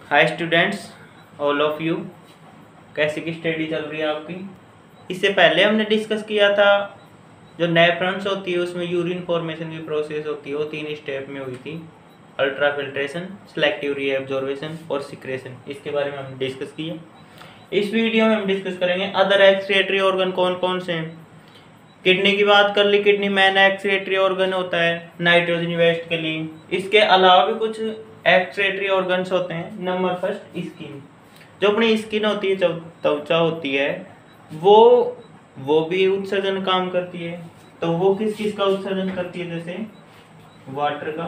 Hi students, all of you. कैसे की study चल रही है आपकी? इससे पहले हमने डिस्कस किया था जो नेफ्रॉन्स होती है उसमें यूरिन फॉर्मेशन की प्रोसेस होती है वो 3 स्टेप में हुई थी। अल्ट्रा फिल्ट्रेशन, सेलेक्टिव रीएब्जॉर्वेशन और सिक्रेशन। इसके बारे में हमने डिस्कस किया। इस वीडियो में हम डिस्कस करेंगे अदर एक्सक्रीटरी ऑर्गन कौन कौन से हैं। किडनी की बात कर ली, किडनी मैन एक्सक्रीटरी ऑर्गन होता है नाइट्रोजन वेस्ट के लिए। इसके अलावा भी कुछ एक्सक्रीटरी ऑर्गन्स होते हैं। Number first, skin. जो अपनी स्किन होती है, त्वचा होती है, वो भी उत्सर्जन काम करती है। तो वो किस चीज का उत्सर्जन करती है? जैसे वाटर का,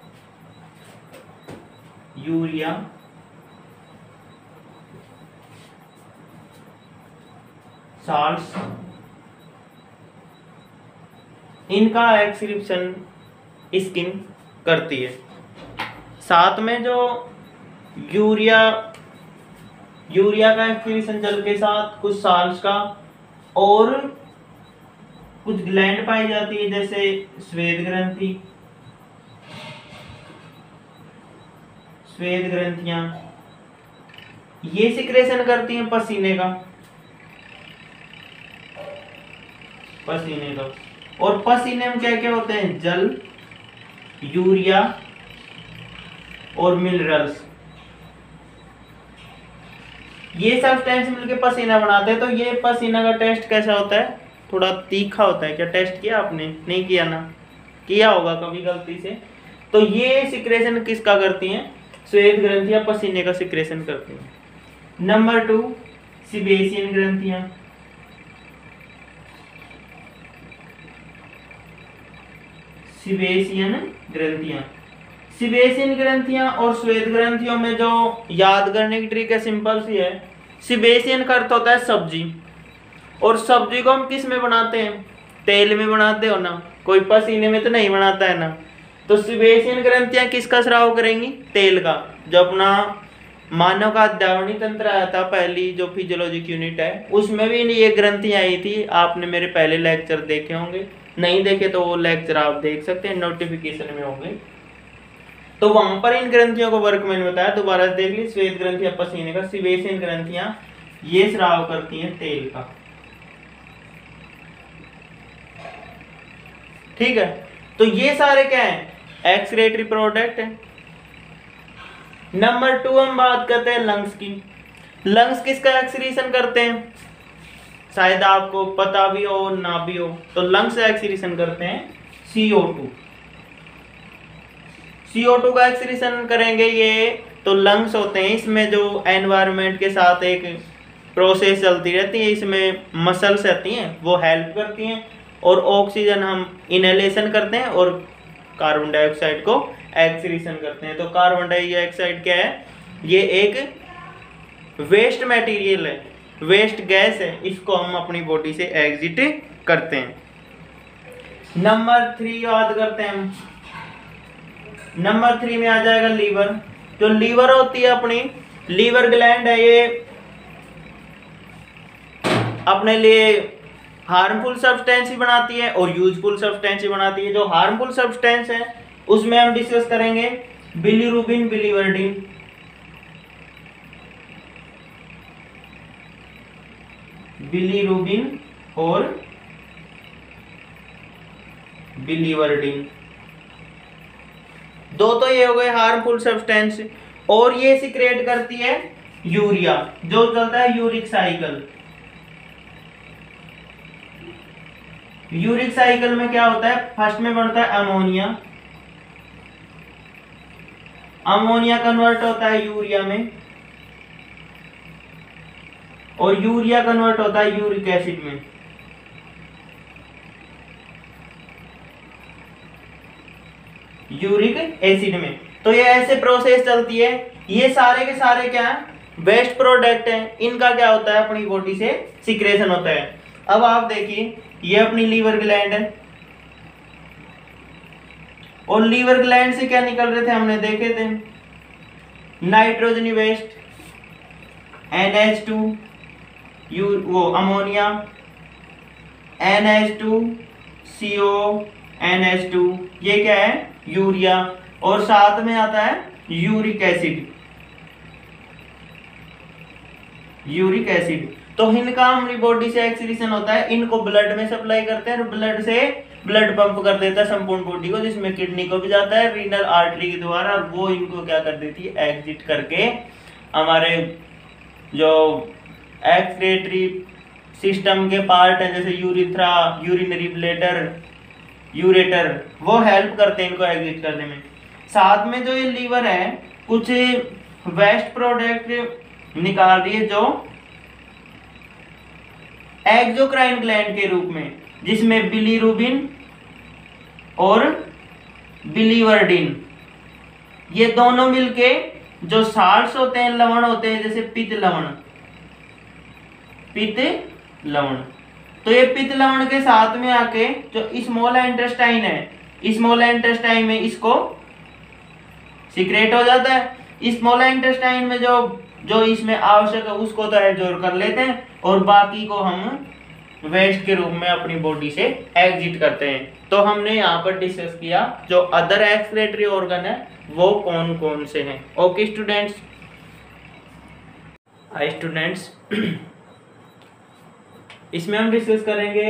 यूरिया, साल्ट्स, इनका एक्सक्रीशन स्किन करती है। साथ में जो यूरिया का एक्सक्रीशन जल के साथ कुछ साल्ट्स का और कुछ ग्लैंड पाई जाती है जैसे श्वेत ग्रंथियां, ये सिक्रेशन करती हैं पसीने का। और पसीने में क्या क्या होते हैं? जल, यूरिया और मिनरल्स। ये सब्सटेंस मिलके पसीना बनाते हैं। तो ये पसीना का टेस्ट कैसा होता है? थोड़ा तीखा होता है। क्या टेस्ट किया आपने? नहीं किया ना? किया होगा कभी गलती से। तो ये सिक्रेशन किसका करती हैं? श्वेत ग्रंथियां पसीने का सिक्रेशन करती हैं। नंबर 2, सीबेशियन ग्रंथियां। सीबेशियन ग्रंथियां और श्वेत ग्रंथियों में जो याद करने की ट्रिक है, सिंपल सी है। सीबेशियन का अर्थ होता है सब्जी, और सब्जी को हम किस में बनाते हैं? तेल में बनाते हो ना, कोई पसीने में तो नहीं बनाता है ना। तो सीबेशियन ग्रंथियां किसका स्राव करेंगी? तेल का। जो अपना मानव का अध्यावनी तंत्र आया था, पहली जो फिजियोलॉजिक यूनिट है, उसमें भी ये ग्रंथियां आई थी। आपने मेरे पहले लेक्चर देखे होंगे, नहीं देखे तो वो लेक्चर आप देख सकते हैं, नोटिफिकेशन में होंगे। तो वहां पर इन ग्रंथियों को वर्क मैंने बताया, दोबारा देख ली। श्वेत ग्रंथियां पसीने का, सीबेशियन ग्रंथियां ये स्राव करती हैं तेल का। ठीक है, तो ये सारे क्या है? एक्सक्रीटरी प्रोडक्ट है। नंबर 2 हम बात करते हैं लंग्स की। लंग्स किसका एक्सक्रीशन करते हैं? शायद आपको पता भी हो ना भी हो। तो लंग्स एक्सक्रीशन करते हैं CO2। CO2 का एक्सक्रीशन करेंगे ये। तो लंग्स होते हैं, इसमें जो एनवायरनमेंट के साथ एक प्रोसेस चलती रहती है, इसमें मसल्स रहती हैं, वो हेल्प करती हैं। और ऑक्सीजन हम इनहेलेशन करते हैं और कार्बन डाइऑक्साइड को एक्सक्रीशन करते हैं। तो कार्बन डाइऑक्साइड क्या है? ये एक वेस्ट मटेरियल है, वेस्ट गैस है, इसको हम अपनी बॉडी से एग्जिट करते हैं। नंबर 3 याद करते हैं हम। नंबर 3 में आ जाएगा लीवर। जो लीवर होती है अपनी, लीवर ग्लैंड है, ये अपने लिए हार्मफुल सब्सटेंस ही बनाती है और यूजफुल सब्सटेंस ही बनाती है। जो हार्मफुल सब्सटेंस है उसमें हम डिस्कस करेंगे बिलीरुबिन, बिलीरुबिन और बिलीवर्डिन। दो तो ये हो गए हार्मफुल सब्सटेंस। और ये सिक्रेट करती है यूरिया, जो चलता है यूरिक साइकिल। यूरिक साइकिल में क्या होता है? फर्स्ट में बनता है अमोनिया, अमोनिया कन्वर्ट होता है यूरिया में, और यूरिया कन्वर्ट होता है यूरिक एसिड में। तो ये ऐसे प्रोसेस चलती है। ये सारे के सारे क्या है? वेस्ट प्रोडक्ट हैं। इनका क्या होता है? अपनी बॉडी से सिक्रेशन होता है। अब आप देखिए, ये अपनी लीवर ग्लैंड है, और लीवर ग्लैंड से क्या निकल रहे थे? हमने देखे थे नाइट्रोजन वेस्ट, NH2, वो अमोनिया, NH2CO, NH2, ये क्या है? यूरिया। और साथ में आता है यूरिक एसिड। Uric acid. तो इनका हमारी बॉडी से एक्सक्रीशन होता है, इनको ब्लड में सप्लाई करते हैं और ब्लड से ब्लड पंप कर देता है संपूर्ण बॉडी को, जिसमें किडनी को भी जाता है रीनल आर्टरी के द्वारा, वो इनको क्या कर देती है, एग्जिट करके हमारे जो एक्सक्रीटरी सिस्टम के पार्ट हैं जैसे यूरिथ्रा, यूरिनरी ब्लैडर, यूरेटर, वो हेल्प करते हैं इनको एग्जिट करने में। साथ में जो ये लीवर है कुछ वेस्ट प्रोडक्ट निकाल रही है जो एक्सोक्राइन ग्लैंड के रूप में, जिसमें बिलीरुबिन और बिलीवर्डिन, ये दोनों मिलके जो साल्ट्स होते हैं, लवण होते हैं, जैसे पित्त लवण, पित्त लवण, तो ये पित्त लवण के साथ में आके जो स्मॉल इंटेस्टाइन है, स्मॉल इंटेस्टाइन में इसको सीक्रेट हो जाता है। स्मॉल इंटेस्टाइन में जो इसमें आवश्यक है उसको तो एब्जॉर्ब कर लेते हैं और बाकी को हम वेस्ट के रूप में अपनी बॉडी से एग्जिट करते हैं। तो हमने यहाँ पर डिस्कस किया जो अदर एक्सक्रीटरी ऑर्गन है वो कौन कौन से हैं। ओके स्टूडेंट्स, इसमें हम डिस्कस करेंगे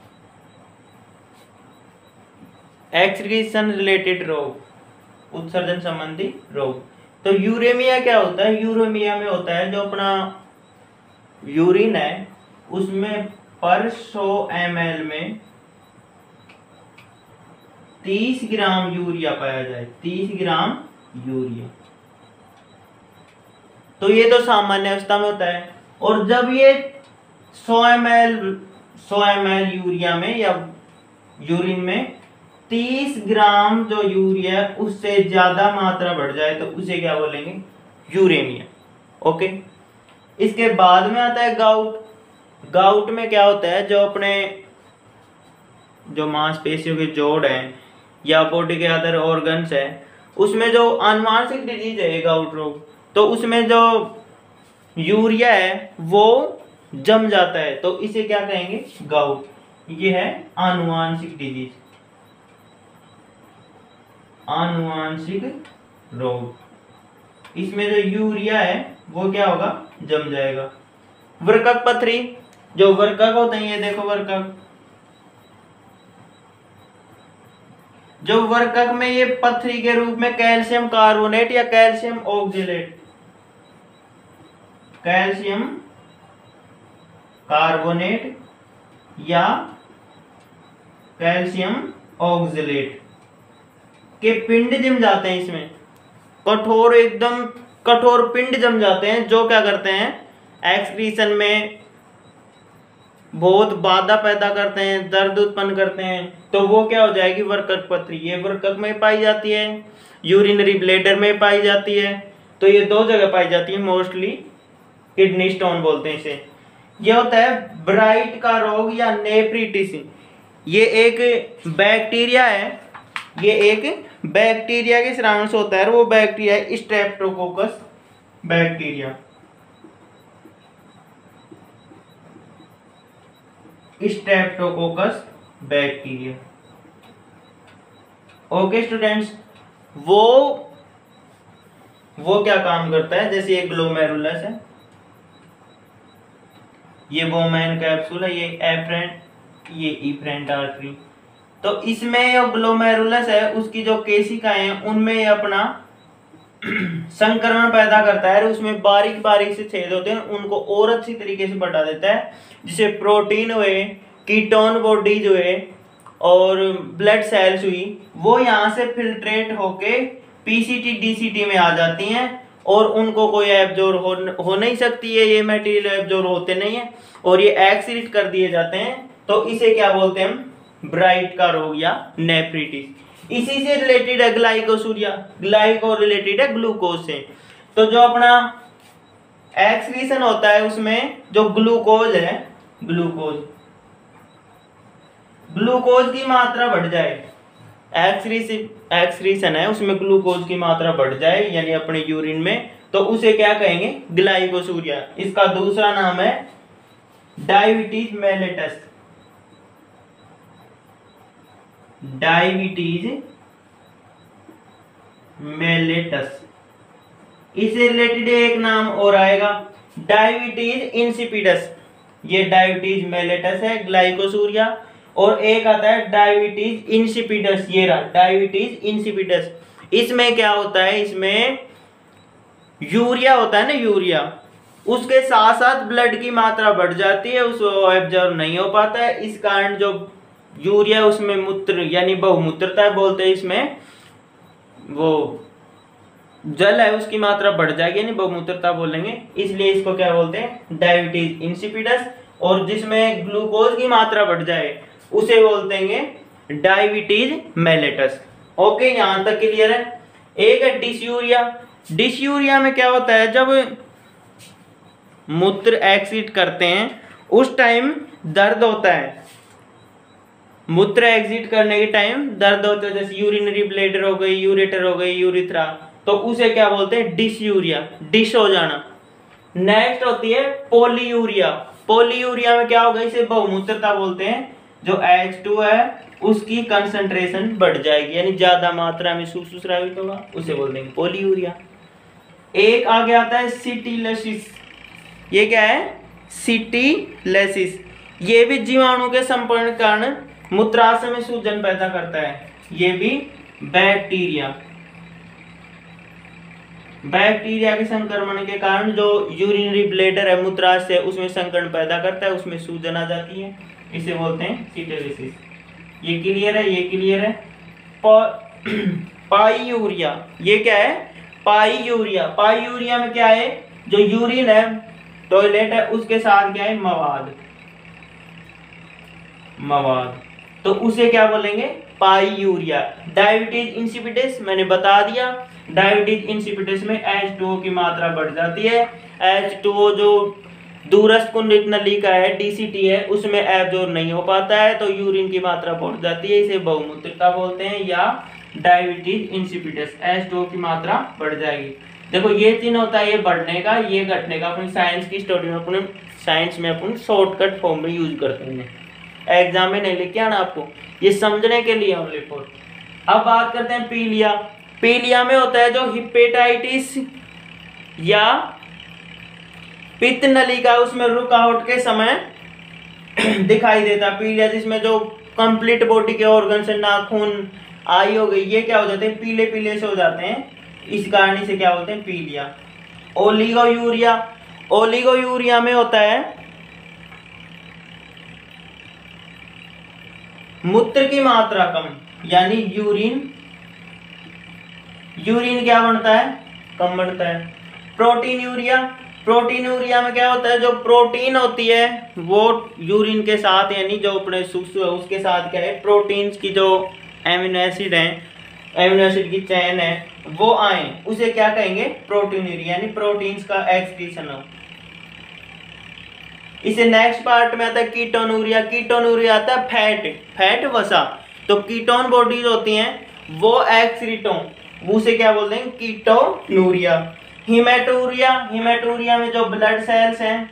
एक्सक्रीशन रिलेटेड रोग, उत्सर्जन संबंधी रोग। तो यूरेमिया क्या होता है? यूरेमिया में होता है जो अपना यूरिन है उसमें पर 100 ml में 30 ग्राम यूरिया पाया जाए, 30 ग्राम यूरिया। तो ये तो सामान्य अवस्था में होता है। और जब ये 100 ml यूरिया में या यूरिन में 30 ग्राम जो यूरिया उससे ज्यादा मात्रा बढ़ जाए तो उसे क्या बोलेंगे? यूरेमिया। ओके, इसके बाद में आता है गाउट। गाउट में क्या होता है, जो अपने जो मांसपेशियों के जोड़ हैं या बॉडी के अदर ऑर्गन्स हैं उसमें जो आनुवांशिक डिजीज है गाउट रोग, तो उसमें जो यूरिया है वो जम जाता है, तो इसे क्या कहेंगे? गाउट। ये है आनुवांशिक डिजीज, आनुवांशिक रोग। इसमें जो यूरिया है वो क्या होगा? जम जाएगा। वृक्क पथरी, जो वृक्क होते हैं, ये देखो वृक्क, जो वृक्क में ये पथरी के रूप में कैल्शियम कार्बोनेट या कैल्शियम ऑक्जेलेट, कैल्शियम कार्बोनेट या कैल्शियम ऑक्जेलेट के पिंड जम जाते हैं। इसमें कठोर, एकदम कठोर पिंड जम जाते हैं जो क्या करते हैं? एक्सक्रीशन में बहुत बाधा पैदा करते हैं, दर्द उत्पन्न करते हैं। तो वो क्या हो जाएगी? वृक्क पथरी। ये वृक्क में पाई जाती है, यूरिनरी ब्लैडर में पाई जाती है। तो ये दो जगह पाई जाती है, मोस्टली किडनी स्टोन बोलते हैं इसे। ये होता है ब्राइट का रोग या नेफ्रिटिस। ये एक बैक्टीरिया है, ये एक बैक्टीरिया के श्रांश होता है, वो बैक्टीरिया है streptococcus bacteria. Streptococcus bacteria. Okay students, वो क्या काम करता है? जैसे ये ग्लोमेरुलस है, ये बोमैन कैप्सूल है, ये एफरेंट, ये इफरेंट आर्टरी। तो इसमें जो ग्लोमेरुलस है उसकी जो केशिकाएं हैं उनमें ये अपना संक्रमण पैदा करता है, उसमें बारीक बारीक से छेद होते हैं, उनको और अच्छी तरीके से बढ़ा देता है, जिसे प्रोटीन हुए, कीटोन बॉडीज हुए और ब्लड सेल्स हुई, वो यहाँ से फिल्ट्रेट होके पीसीटी डीसीटी में आ जाती हैं और उनको कोई एब्जॉर्ब हो नहीं सकती है, ये मटेरियल एब्जॉर्ब होते नहीं है और ये एक्सक्रीट कर दिए जाते हैं। तो इसे क्या बोलते हैं हम? ब्राइट का रोग या नेफ्रिटिस। इसी से रिलेटेड है ग्लाइकोसूरिया, ग्लाइको रिलेटेड है ग्लूकोज से। तो जो अपना एक्सक्रीशन होता है उसमें जो ग्लूकोज है, ग्लूकोज की मात्रा बढ़ जाए, एक्सक्रीशन है उसमें ग्लूकोज की मात्रा बढ़ जाए यानी अपने यूरिन में, तो उसे क्या कहेंगे? ग्लाइकोसूरिया। इसका दूसरा नाम है डायबिटीज मेलेटस। Diabetes mellitus. इससे रिलेटेड एक नाम और आएगा डायबिटीज इंसिपिडस, ये डायबिटीज मेलेटस है, ग्लाइकोसूरिया। और एक आता है डायबिटीज इंसिपिडस, ये रहा डायबिटीज इंसिपिडस। इसमें क्या होता है, इसमें यूरिया होता है ना, यूरिया, उसके साथ साथ ब्लड की मात्रा बढ़ जाती है, उसको एब्जॉर्ब नहीं हो पाता है। इस कारण जो यूरिया उसमें मूत्र यानी बहुमूत्रता बोलते हैं, इसमें वो जल है उसकी मात्रा बढ़ जाएगी, यानी बहुमूत्रता बोलेंगे, इसलिए इसको क्या बोलते हैं, डायबिटीज इंसिपिडस। और जिसमें ग्लूकोज की मात्रा बढ़ जाए उसे बोलते हैं डायबिटीज मेलेटस। ओके, यहां तक क्लियर है। एक है डिसयूरिया। डिसयूरिया में क्या होता है, जब मूत्र एक्सिट करते हैं उस टाइम दर्द होता है, मूत्र एग्जिट करने के टाइम दर्द होता है, जैसे यूरिनरी ब्लैडर हो गई, यूरेटर हो गई, यूरिथ्रा, तो उसे क्या बोलते हैं, डिसयूरिया, डिश हो जाना। नेक्स्ट होती है पोलीयूरिया। पोलीयूरिया में क्या होगा, इसे बहुमूत्रता बोलते हैं। जो H2 है उसकी कंसंट्रेशन बढ़ जाएगी, यानी ज्यादा मात्रा में सुस्रावित होगा, उसे बोल देंगे पोलीयूरिया। एक आगे आता है सिटिलिसिस। ये क्या है, सिटिलिसिस। ये भी जीवाणु के संपर्क के कारण मूत्राशय में सूजन पैदा करता है। ये भी बैक्टीरिया के संक्रमण के कारण जो यूरिनरी ब्लैडर है, मूत्राशय, उसमें संकरण पैदा करता है, उसमें सूजन आ जाती है, इसे बोलते हैं सिटिलिसिस। ये क्लियर है, ये क्लियर है। पाईयूरिया, ये क्या है, पाईयूरिया। पाईयूरिया में क्या है, जो यूरिन है, टॉयलेट है, उसके साथ क्या है, मवाद, तो उसे क्या बोलेंगे, पाईयूरिया। डायबिटीज इंसिपिडस मैंने बता दिया। डायबिटीज इंसिपिडस में H2O की मात्रा बढ़ जाती है। H2O जो दूरस्थ कुंडलित नलिका है, DCT है, उसमें एब्जॉर्ब नहीं हो पाता है, तो यूरिन की मात्रा बढ़ जाती है, इसे बहुमूत्रता बोलते हैं या डायबिटीज इंसिपिडस। H2O की मात्रा बढ़ जाएगी। देखो ये चिन्ह होता है, ये बढ़ने का, ये घटने का। अपनी साइंस की स्टडी में, अपने साइंस में अपन शॉर्टकट फॉर्म में यूज करते हैं, एग्जाम में नहीं लेके आना आपको, ये समझने के लिए ओनली फॉर। अब बात करते हैं पीलिया। पीलिया में होता है जो हेपेटाइटिस या पित्त नलिका, उसमें रुकावट के समय दिखाई देता है पीलिया, जिसमें जो कंप्लीट बॉडी के ऑर्गन से नाखून, आई हो गई, ये क्या हो जाते हैं, पीले पीले से हो जाते हैं, इस कारण इसे क्या बोलते हैं, पीलिया। ओलिगोयूरिया। ओलिगोयूरिया में होता है मूत्र की मात्रा कम, यानी यूरिन क्या बनता है, कम बनता है। Protein urea. प्रोटीन यूरिया में क्या होता है, जो प्रोटीन होती है वो यूरिन के साथ, यानी जो अपने सुसु है उसके साथ क्या है, प्रोटीन्स की जो एमिनो एसिड है, एमिनो एसिड की चेन है, वो आए, उसे क्या कहेंगे, प्रोटीन यूरिया, यानी प्रोटीन्स का एक्सक्रीशन हो। इसे नेक्स्ट पार्ट में आता है कीटोनूरिया। कीटोनूरिया आता है फैट वसा। तो कीटोन बॉडीज होती हैं वो एक्सक्रीटों, उसे क्या बोलते हैं, कीटोनूरिया। हिमेटूरिया। हिमेटूरिया में जो ब्लड सेल्स हैं,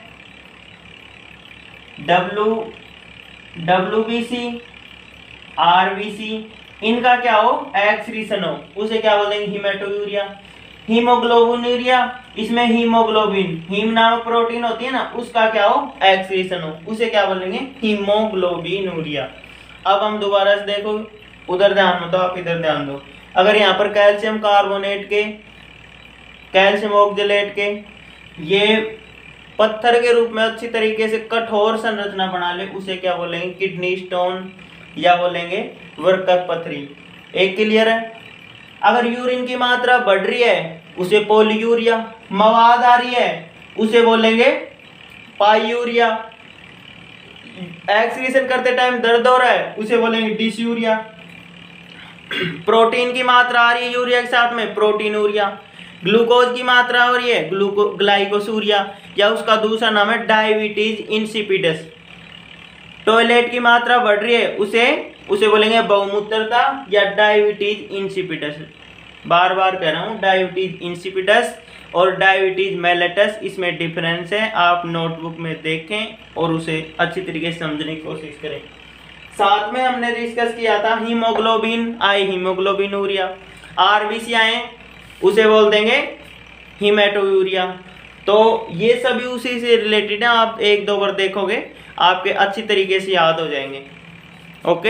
WBC, RBC, इनका क्या हो, एक्सक्रीशन हो, उसे क्या बोलेंगे, हिमेटोयूरिया। हीमोग्लोबिनूरिया, इसमें हीमोग्लोबिन, हीम नामक प्रोटीन होती है ना, उसका क्या हो, एक्सक्रीशन हो, उसे क्या बोलेंगे, हीमोग्लोबिनूरिया। अब हम दोबारा से देखो, उधर ध्यान मत दो, आप इधर ध्यान दो। अगर यहाँ पर कैल्शियम कार्बोनेट के, कैल्शियम ऑक्जेलेट के ये पत्थर के रूप में अच्छी तरीके से कठोर संरचना बना ले, उसे क्या बोलेंगे, किडनी स्टोन या बोलेंगे वर्कक पथरी। एक क्लियर है। अगर यूरिन की मात्रा बढ़ रही है उसे पोलीयूरिया, मवाद आ रही है उसे बोलेंगे पाईयूरिया, एक्सक्रीशन करते टाइम दर्द हो रहा है उसे बोलेंगे डिसयूरिया, प्रोटीन की मात्रा आ रही है यूरिया के साथ में, प्रोटीनूरिया, ग्लूकोज की मात्रा हो रही है, ग्लाइकोसूरिया, या उसका दूसरा नाम है डायबिटीज इंसिपिडस। टॉयलेट की मात्रा बढ़ रही है उसे बोलेंगे बहुमूत्रता या डायबिटीज इंसिपिडस। बार बार कह रहा हूँ, डायबिटीज इंसिपिडस और डायबिटीज मेलेटस, इसमें डिफरेंस है, आप नोटबुक में देखें और उसे अच्छी तरीके से समझने की कोशिश करें। साथ में हमने डिस्कस किया था हीमोग्लोबिन आई, हीमोग्लोबिनूरिया, आरबीसी आए उसे बोल देंगे हीमेटोयूरिया, तो ये सभी उसी से रिलेटेड है, आप एक दो बार देखोगे आपके अच्छी तरीके से याद हो जाएंगे। ओके,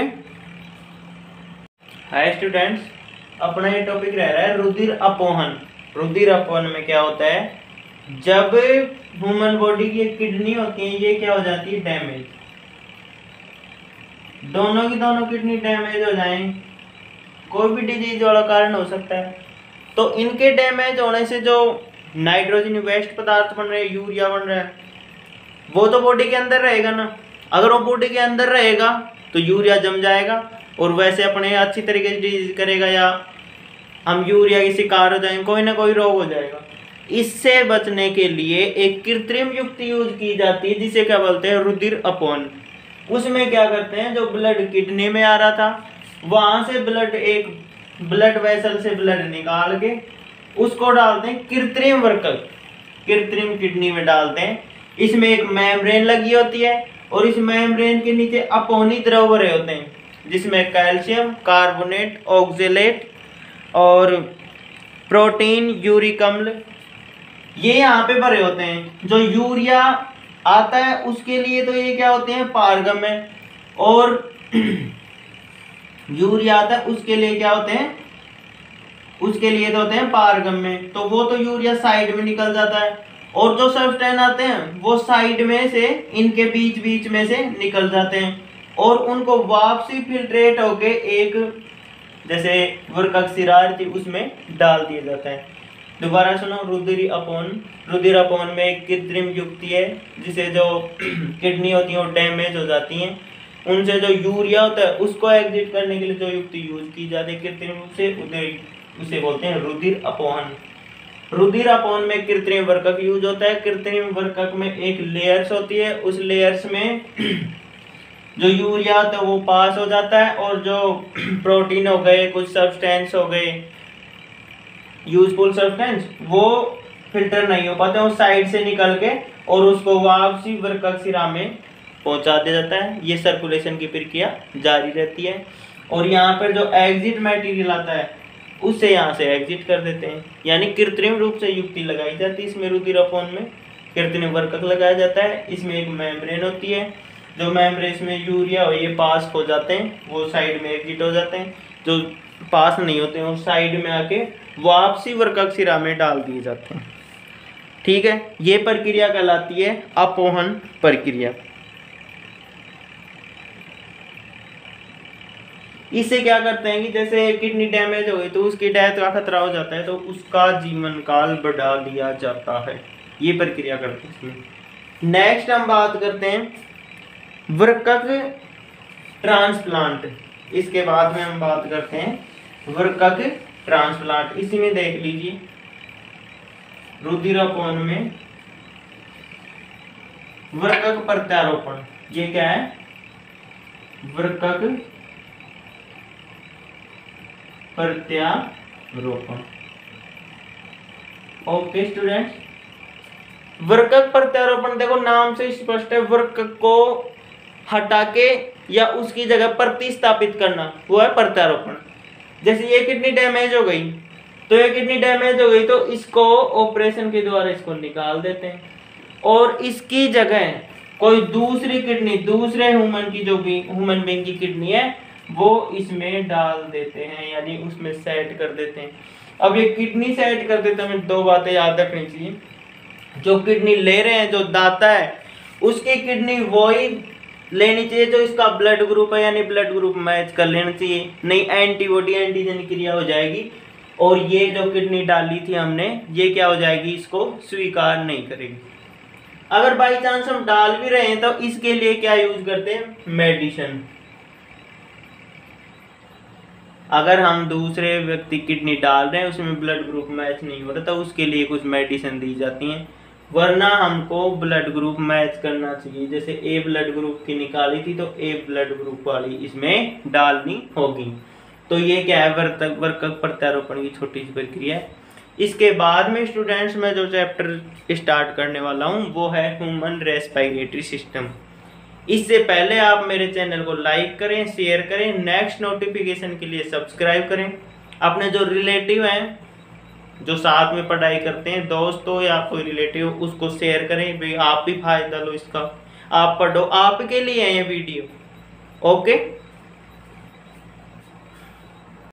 हाय स्टूडेंट्स, अपना ये टॉपिक रह रहा है रुधिर अपोहन। रुधिर अपोहन में क्या होता है, जब ह्यूमन बॉडी की किडनी होती है ये क्या हो जाती है, डैमेज, दोनों की दोनों किडनी डैमेज हो जाएं, कोई भी डिजीज वाला कारण हो सकता है। तो इनके डैमेज होने से जो नाइट्रोजन वेस्ट पदार्थ बन रहे हैं, यूरिया बन रहा है, वो तो बॉडी के अंदर रहेगा ना। अगर वो बॉडी के अंदर रहेगा तो यूरिया जम जाएगा और वैसे अपने अच्छी तरीके से डिजीज करेगा, या हम यूरिया के शिकार हो जाएंगे, कोई ना कोई रोग हो जाएगा। इससे बचने के लिए एक कृत्रिम युक्ति यूज की जाती है जिसे क्या बोलते हैं, रुधिर अपोहन। उसमें क्या करते हैं, जो ब्लड किडनी में आ रहा था वहां से ब्लड, एक ब्लड वेसल से ब्लड निकाल के उसको डालते हैं कृत्रिम वर्कक, कृत्रिम किडनी में डालते हैं। इसमें एक मेम्ब्रेन लगी होती है और इस मेम्ब्रेन के नीचे अपोहनी द्रव भरे होते हैं जिसमें कैल्शियम कार्बोनेट, ऑक्जेलेट और प्रोटीन, यूरिक अम्ल, ये यहाँ पे भरे होते हैं। जो यूरिया आता है उसके लिए तो ये क्या होते हैं, पारगम्य, और यूरिया आता है उसके लिए क्या होते हैं, उसके लिए तो होते हैं पारगम्य। तो वो तो यूरिया साइड में निकल जाता है, और जो सब्सटेंस आते हैं वो साइड में से, इनके बीच बीच में से निकल जाते हैं और उनको वापसी फिल्ट्रेट होके एक, जैसे वर्कक सिरार थी उसमें डाल दिया जाता है। दोबारा सुनो, रुधिर अपोहन। रुधिर अपोहन में एक कृत्रिम युक्ति है जिसे जो किडनी होती है वो डैमेज हो जाती हैं, उनसे जो यूरिया होता है उसको एग्जिट करने के लिए जो युक्ति यूज की जाती है कृत्रिम रूप से, उसे बोलते हैं रुधिर अपोहन। रुधिर अपोहन में कृत्रिम वर्कक यूज होता है। कृत्रिम वर्कक में एक लेयर्स होती है, उस लेयर्स में जो यूरिया होता है वो पास हो जाता है और जो प्रोटीन हो गए, कुछ सब्सटेंस हो गए, यूजफुल सब्सटेंस, वो फिल्टर नहीं हो पाते, वो साइड से निकल के और उसको वापसी वर्कक सिरा में पहुंचा दिया जाता है। ये सर्कुलेशन की प्रक्रिया जारी रहती है और यहाँ पर जो एग्जिट मटेरियल आता है उससे यहाँ से एग्जिट कर देते हैं। यानी कृत्रिम रूप से युक्ति लगाई जाती है इसमें। रुधिर अपोहन में कृत्रिम वर्कक लगाया जाता है। इसमें एक मेम्ब्रेन होती है, जो मेम्ब्रेन में यूरिया और ये पास हो जाते हैं, वो साइड में एग्जिट हो जाते हैं, जो पास नहीं होते हैं वो साइड में आके वापसी वर्कक सिरा में डाल दिए जाते हैं। ठीक है, ये प्रक्रिया कहलाती है अपोहन प्रक्रिया। इससे क्या करते हैं कि जैसे किडनी डैमेज हो गई तो उसकी डेथ का खतरा हो जाता है, तो उसका जीवन काल बढ़ा दिया जाता है। ये प्रक्रिया करते हैं इसमें। नेक्स्ट हम बात करते हैं वर्कक ट्रांसप्लांट। इसके बाद में हम बात करते हैं वर्कक ट्रांसप्लांट। इसी में देख लीजिए, रुधिर अपोहन में वर्कक प्रत्यारोपण, ये क्या है, वर्कक प्रत्यारोपण। ओके स्टूडेंट्स, वर्कक प्रत्यारोपण देखो नाम से स्पष्ट है, वर्कक को हटा के या उसकी जगह प्रतिस्थापित करना, वो है प्रत्यारोपण। जैसे ये किडनी डैमेज हो गई तो इसको ऑपरेशन के द्वारा इसको निकाल देते हैं और इसकी जगह कोई दूसरी किडनी, दूसरे ह्यूमन की, जो भी ह्यूमन बीइंग की किडनी है वो इसमें डाल देते हैं, यानी उसमें सेट कर देते हैं। अब ये किडनी सेट कर देते हैं, हमें दो बातें याद रखनी चाहिए। जो किडनी ले रहे हैं, जो दाता है, उसकी किडनी वही लेनी चाहिए जो इसका ब्लड ग्रुप है, यानी ब्लड ग्रुप मैच कर लेना चाहिए, नहीं एंटीबॉडी एंटीजन क्रिया हो जाएगी और ये जो किडनी डाली थी हमने, ये क्या हो जाएगी, इसको स्वीकार नहीं करेगी। अगर बाई चांस हम डाल भी रहे हैं तो इसके लिए क्या यूज करते हैं, मेडिसिन। अगर हम दूसरे व्यक्ति किडनी डाल रहे हैं उसमें ब्लड ग्रुप मैच नहीं हो रहा तो उसके लिए कुछ मेडिसिन दी जाती हैं, वरना हमको ब्लड ग्रुप मैच करना चाहिए। जैसे ए ब्लड ग्रुप की निकाली थी तो ए ब्लड ग्रुप वाली इसमें डालनी होगी। तो ये क्या है, वर्कक प्रत्यारोपण की छोटी सी प्रक्रिया है। इसके बाद में स्टूडेंट्स मैं जो चैप्टर स्टार्ट करने वाला हूँ वो है ह्यूमन रेस्पिरेटरी सिस्टम। इससे पहले आप मेरे चैनल को लाइक करें, शेयर करें, नेक्स्ट नोटिफिकेशन के लिए सब्सक्राइब करें। अपने जो रिलेटिव हैं जो साथ में पढ़ाई करते हैं, दोस्त हो या कोई रिलेटिव, उसको शेयर करें भाई, आप भी फायदा लो इसका। आप पढ़ो, आपके लिए है ये वीडियो। ओके।